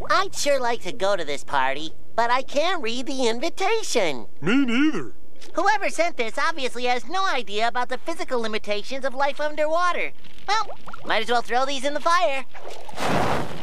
I'd sure like to go to this party, but I can't read the invitation. Me neither. Whoever sent this obviously has no idea about the physical limitations of life underwater. Well, might as well throw these in the fire.